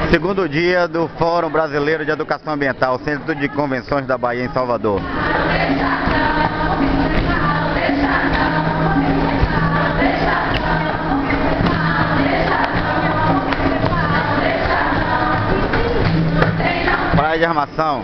Segundo dia do Fórum Brasileiro de Educação Ambiental, Centro de Convenções da Bahia, em Salvador. Praia de Armação.